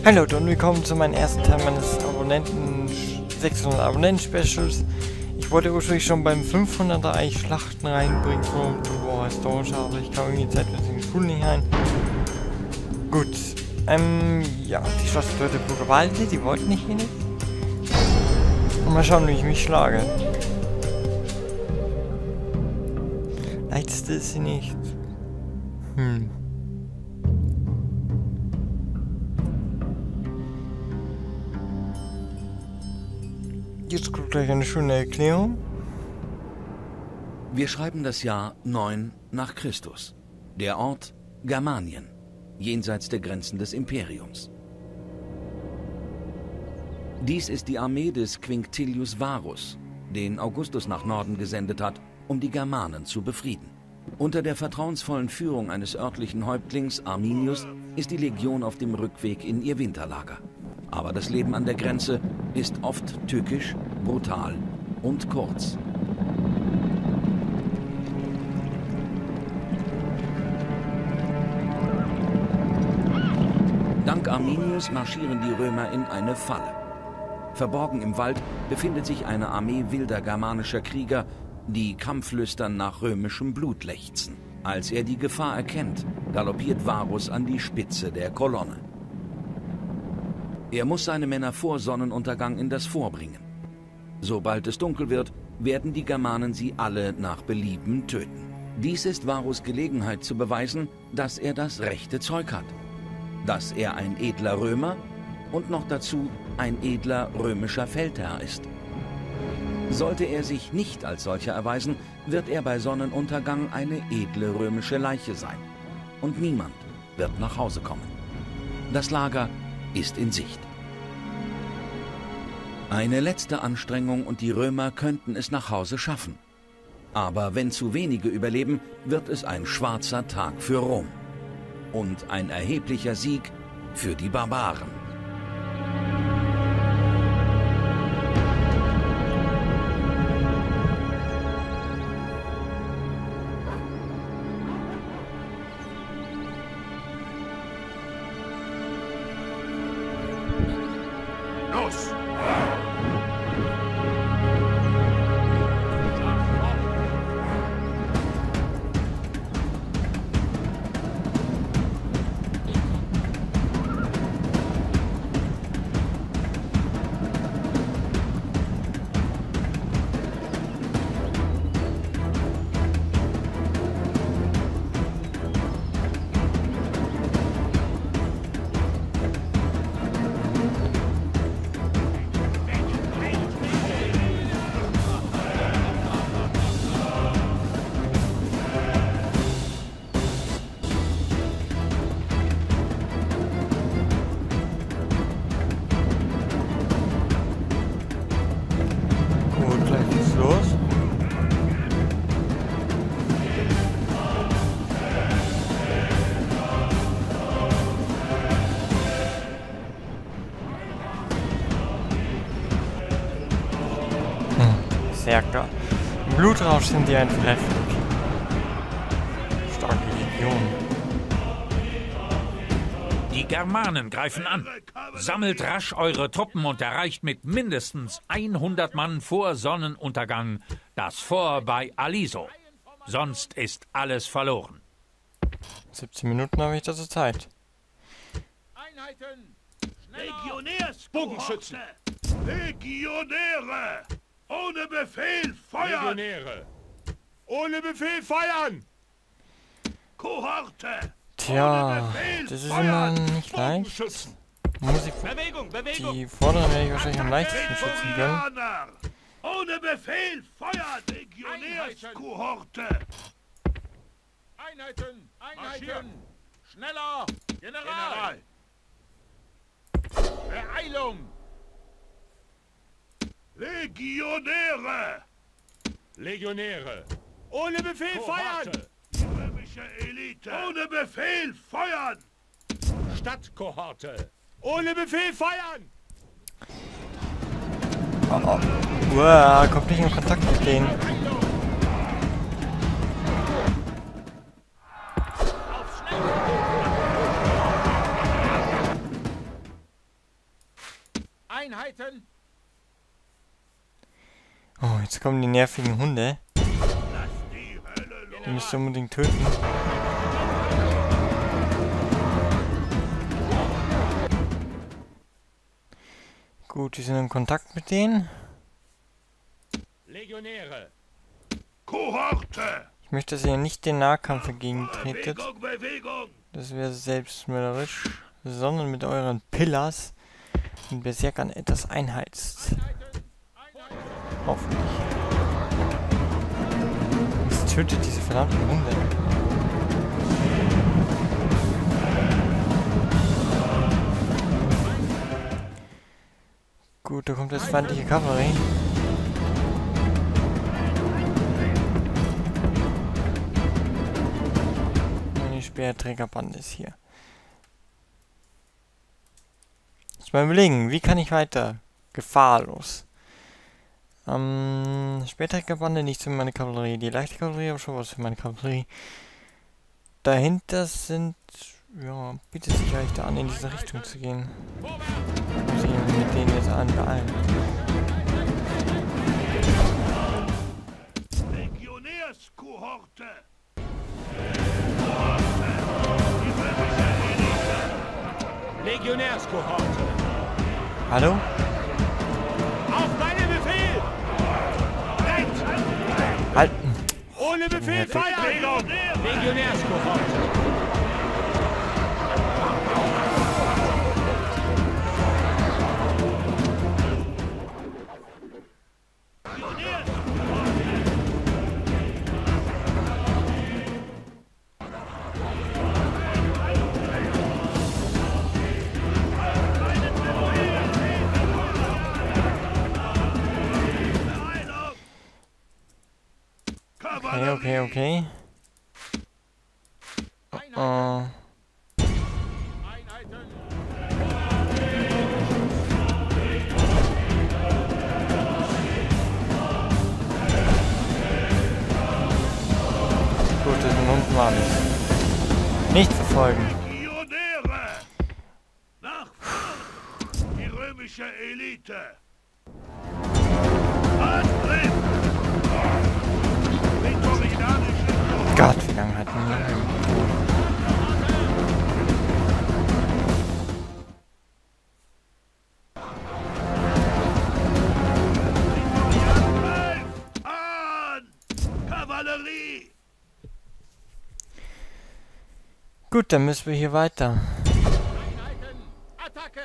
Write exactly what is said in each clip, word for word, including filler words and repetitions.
Hallo und willkommen zu meinem ersten Teil meines Abonnenten sechshundert Abonnenten-Specials. Ich wollte ursprünglich schon beim fünfhunderter eigentlich Schlachten reinbringen von War Historischer, aber ich kam irgendwie zeitweise cool nicht rein. Gut, ähm, ja, die Schlossleute Buckerwalde, die wollten nicht hin. Und mal schauen, wie ich mich schlage. Leichteste ist sie nicht. Hm. Jetzt kommt gleich eine schöne Erklärung. Wir schreiben das Jahr neun nach Christus. Der Ort Germanien, jenseits der Grenzen des Imperiums. Dies ist die Armee des Quinctilius Varus, den Augustus nach Norden gesendet hat, um die Germanen zu befrieden. Unter der vertrauensvollen Führung eines örtlichen Häuptlings Arminius ist die Legion auf dem Rückweg in ihr Winterlager. Aber das Leben an der Grenze ist oft tückisch, brutal und kurz. Dank Arminius marschieren die Römer in eine Falle. Verborgen im Wald befindet sich eine Armee wilder germanischer Krieger, die kampflüstern nach römischem Blut lechzen. Als er die Gefahr erkennt, galoppiert Varus an die Spitze der Kolonne. Er muss seine Männer vor Sonnenuntergang in das Fort bringen. Sobald es dunkel wird, werden die Germanen sie alle nach Belieben töten. Dies ist Varus Gelegenheit zu beweisen, dass er das rechte Zeug hat. Dass er ein edler Römer und noch dazu ein edler römischer Feldherr ist. Sollte er sich nicht als solcher erweisen, wird er bei Sonnenuntergang eine edle römische Leiche sein. Und niemand wird nach Hause kommen. Das Lager ist in Sicht. Eine letzte Anstrengung und die Römer könnten es nach Hause schaffen. Aber wenn zu wenige überleben, wird es ein schwarzer Tag für Rom. Und ein erheblicher Sieg für die Barbaren. Los! Berserker. Im Blutrausch sind die einfach heftig. Starke Legion. Die Germanen greifen an. Sammelt rasch eure Truppen und erreicht mit mindestens hundert Mann vor Sonnenuntergang das Fort bei Aliso. Sonst ist alles verloren. siebzehn Minuten habe ich dazu Zeit. Einheiten! Legionärs! Bogenschützen! Legionäre! Ohne Befehl feuern! Legionäre! Ohne Befehl feuern! Kohorte! Tja, das ist immer nicht leicht. Muss ich Bewegung, Bewegung. Die vorderen werde ich wahrscheinlich am leichtesten schützen können. Ohne Befehl feuern! Legionärskohorte! Einheiten! Einheiten! Schneller! General! Beeilung! Legionäre! Legionäre! Ohne Befehl feuern! Römische Elite! Ohne Befehl feuern! Stadtkohorte! Ohne Befehl feuern! Oh, oh. Uah, kommt nicht in Kontakt mit denen. Einheiten! Oh, jetzt kommen die nervigen Hunde. Die müsst ihr unbedingt töten. Gut, die sind in Kontakt mit denen. Legionäre! Kohorte! Ich möchte, dass ihr nicht den Nahkampf entgegentretet. Bewegung, Bewegung! Das wäre selbstmörderisch. Sondern mit euren Pillars den Berserkern etwas einheizt. Hoffentlich. Es tötet diese verdammten Hunde. Gut, da kommt jetzt feindliche Kavallerie. Die Speerträgerbande ist hier. Ich mal überlegen, wie kann ich weiter gefahrlos? Ähm, Speerträgerbande nichts für meine Kavallerie. Die leichte Kavallerie aber schon was für meine Kavallerie. Dahinter sind, ja, bietet sich eigentlich da an, in diese Richtung zu gehen. Muss ich mit denen jetzt allen beeilen. Legionärskohorte! Legionärskohorte! Hallo? Auf meinen Befehl! Halten! Ohne Befehl Ja, feiern! Legionärskohorte! Okay, okay, okay. Oh. Gut, das sind unten war alles. Nicht verfolgen. Legionäre! Nach vorn! Die römische Elite! Antritt! Gott, wie lange hatten wir? An! Kavallerie! Gut, dann müssen wir hier weiter. Einheiten! Attacke!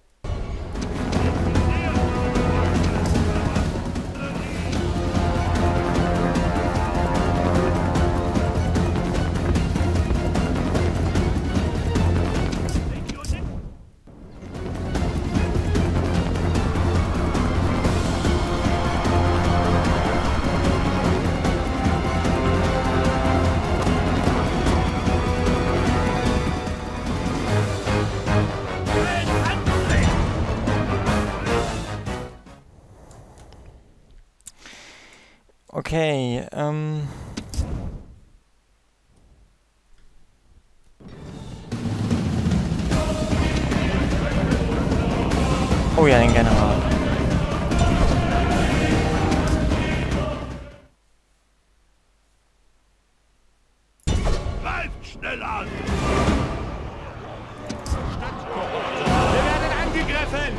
Okay, ähm... oh ja, den General. Greift schnell an! Wir werden angegriffen!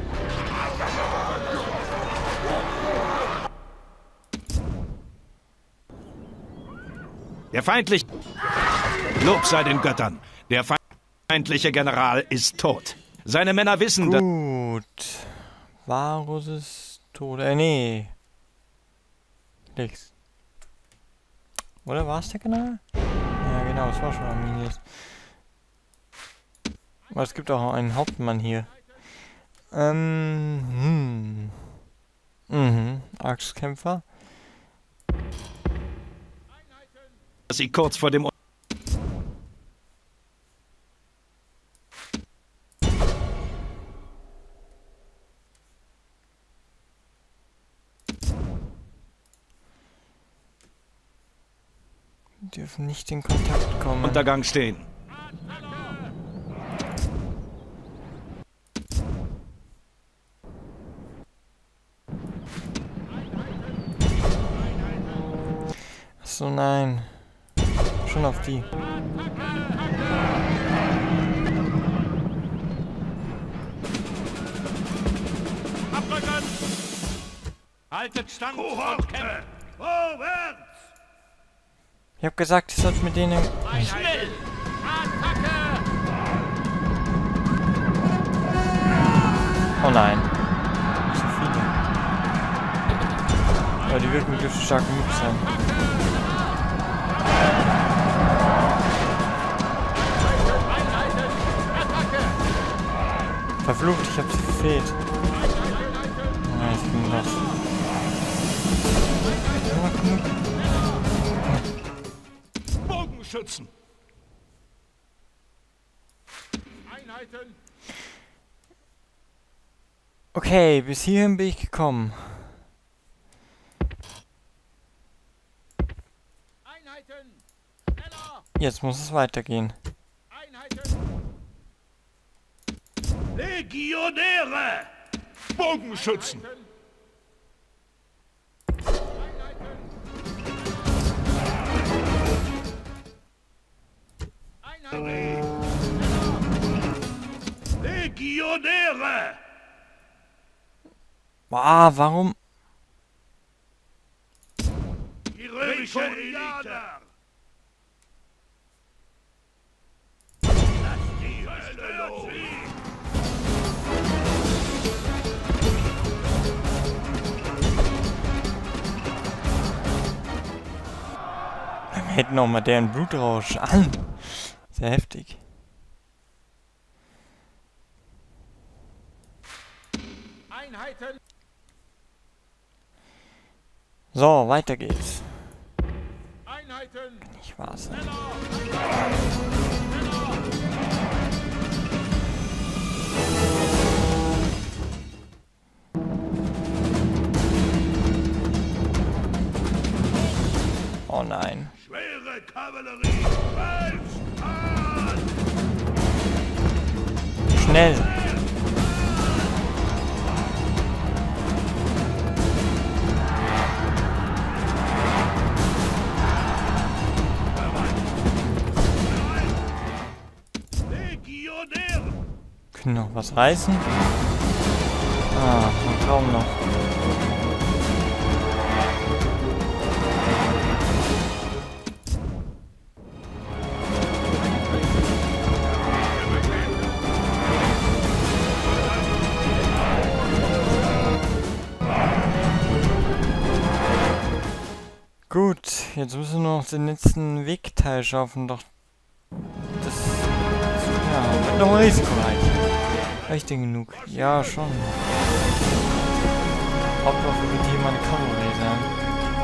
Der feindliche... Lob sei den Göttern. Der feindliche General ist tot. Seine Männer wissen, dass... Gut. Varus ist tot. Äh, nee. Nix. Oder war es der General? Ja, genau, es war schon Arminius. Aber es gibt auch einen Hauptmann hier. Ähm, hm. Mhm, Axtkämpfer. sie kurz vor dem... Wir dürfen nicht in Kontakt kommen. Untergang stehen. jetzt? Oh nein. Schon auf die. Abrücken! Haltet stand und kämpft! Vorwärts! Ich hab gesagt, ich sollte mit denen... Schnell! Attacke! Oh nein. Zu viele. Aber die wirken dürften stark genug sein. Verflucht, ich hab sie verfehlt. Nein, ich bin los. Bogenschützen! Einheiten! Okay, bis hierhin bin ich gekommen. Einheiten! Schneller! Jetzt muss es weitergehen. Einheiten! Legionäre! Bogenschützen! Einheiten! Legionäre! Ah, warum? Die römische Elite! Lass die Hölle los! Wir hätten noch mal deren Blutrausch an. Sehr heftig. Einheiten! So, weiter geht's. Einheiten! Ich war's. Oh nein. Schwere Kavallerie! Marsch an! Schnell! Legionäre! Können noch was reißen? Ah, kaum noch. Gut, jetzt müssen wir noch den letzten Wegteil schaffen, doch das ja, wird noch risikoreich. Reicht denn genug? Ja, schon. Hauptwaffe wird hier meine Kavallerie sein.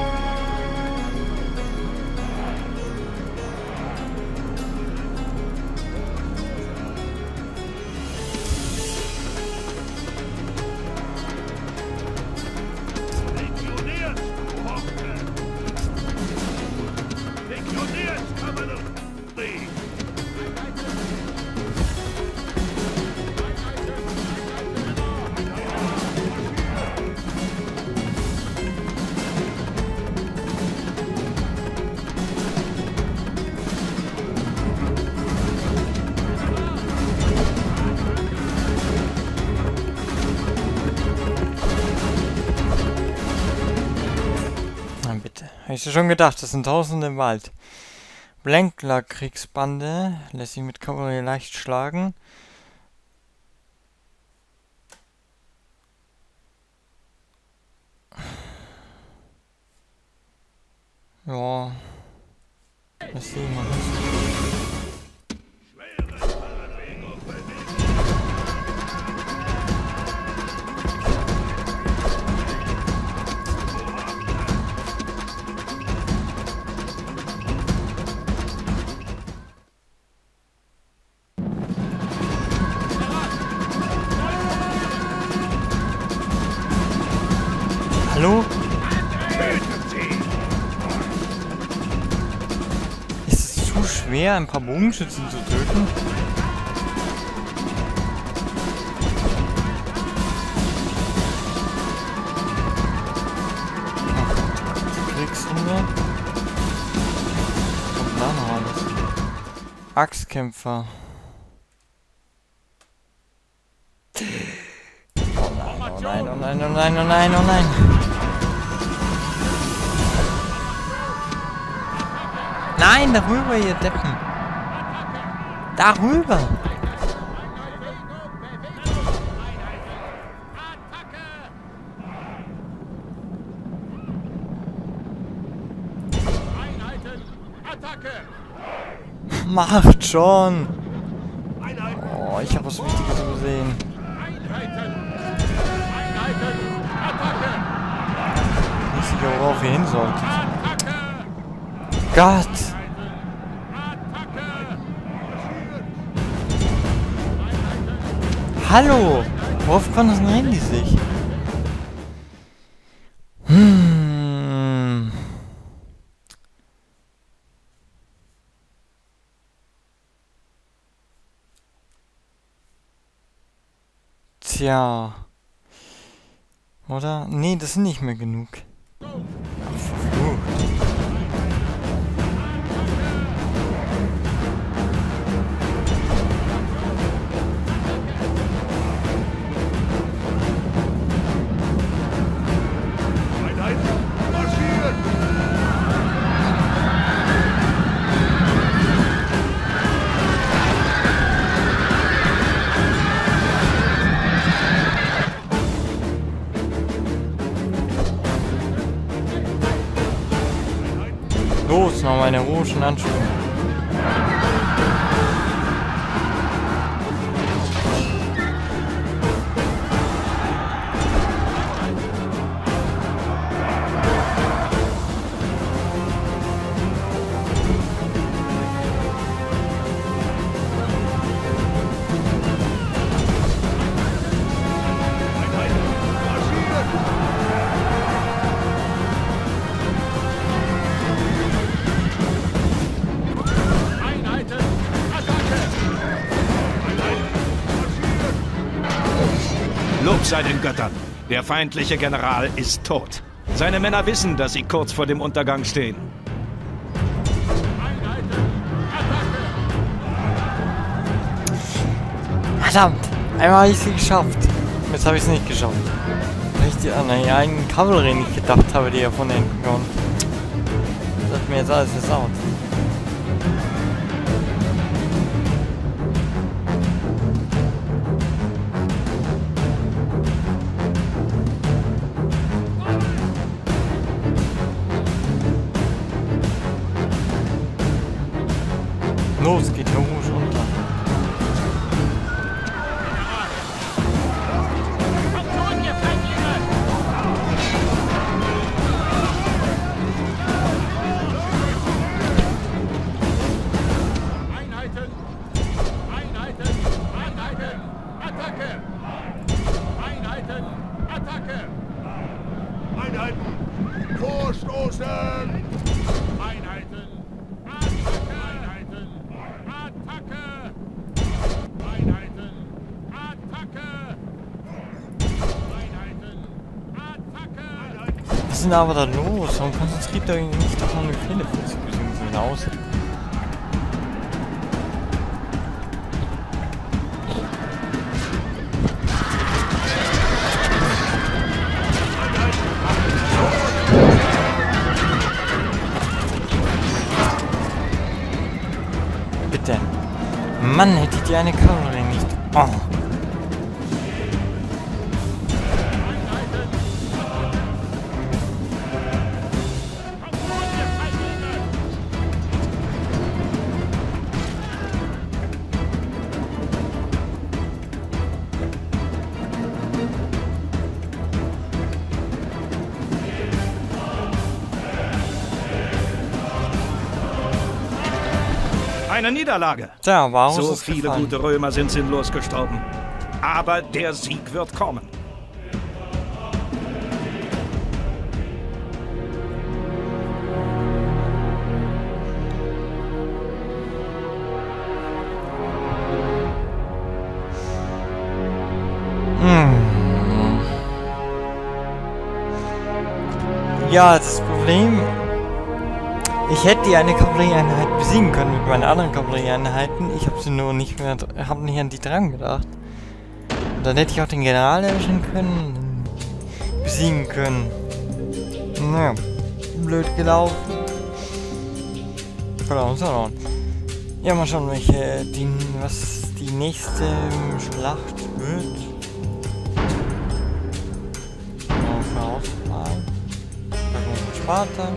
Habe ich schon gedacht, das sind Tausende im Wald. Blankler-Kriegsbande lässt sich mit Kavallerie leicht schlagen. Ja. Was sehen wir das? Hallo? Ist es zu schwer, ein paar Bogenschützen zu töten? Oh Gott, Kriegshunde. Axtkämpfer. Oh nein, oh nein, oh nein, oh nein, oh nein, oh nein. Nein, darüber, ihr Deppen. Darüber. Macht schon! Oh, ich habe was Wichtiges gesehen. Nicht sicher, worauf ihr hin solltet. Gott! Hallo! Worauf konzentrieren die sich? Hm. Tja. Oder? Nee, das sind nicht mehr genug. Ach, verflucht. Los, noch meine heroischen Handschuhe. Lob sei den Göttern. Der feindliche General ist tot. Seine Männer wissen, dass sie kurz vor dem Untergang stehen. Verdammt! Einmal habe ich sie geschafft. Jetzt habe ich es nicht geschafft. Weil ich die an die eigenen Kavallerie nicht gedacht habe, die ja von hinten kommen. Das hat mir jetzt alles versaut. Los, geht heroisch unter. Einheiten! Einheiten! Einheiten! Attacke! Einheiten! Attacke! Einheiten! Vorstoßen! Einheiten! Attacke! Einheiten! Attacke! Einheiten! Attacke! Einheiten! Attacke! Was ist denn aber da los? Warum konzentriert ihr euch nicht auf meine Befehle vorzubringen aus? Bitte. Mann, hättet ihr eine Kavallerie nicht. Oh. Eine Niederlage. Tja, warum So ist es viele gefallen? gute Römer sind sinnlos gestorben. Aber der Sieg wird kommen. Hm. Ja, das Problem Ich hätte die eine Kavallerieeinheit besiegen können mit meinen anderen Kavallerieeinheiten. Ich habe sie nur nicht mehr, habe nicht an die dran gedacht. Und dann hätte ich auch den General erwischen können, besiegen können. Naja, blöd gelaufen. Verloren, verloren. Ja, mal schauen, welche, die, was die nächste Schlacht wird. Vorauswahl. Belagerung von Sparta.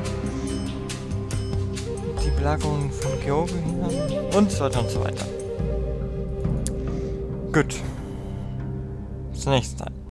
Die Belagerung von Georgien und so weiter und so weiter. Gut. Bis zum nächsten Mal.